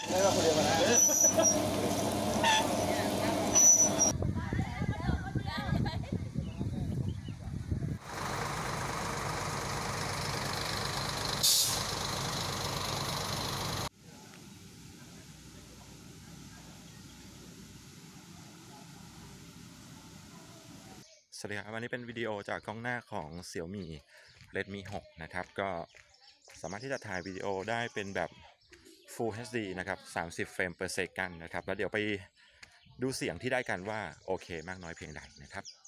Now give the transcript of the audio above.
ได้มาคนเดียวนะสวัสดีครับวันนี้เป็นวิดีโอจากกล้องหน้าของ Xiaomi Redmi 6 นะครับก็สามารถที่จะถ่ายวิดีโอได้เป็นแบบ Full HD นะครับ30 เฟรม per second นะครับแล้วเดี๋ยวไปดูเสียงที่ได้กันว่าโอเคมากน้อยเพียงใดนะครับ